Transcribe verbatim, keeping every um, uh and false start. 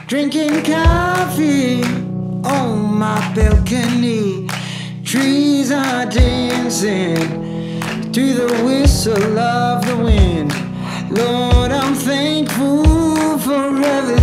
drinking coffee on my balcony. Trees are dancing to the whistle of the wind. Lord, I'm thankful for everything.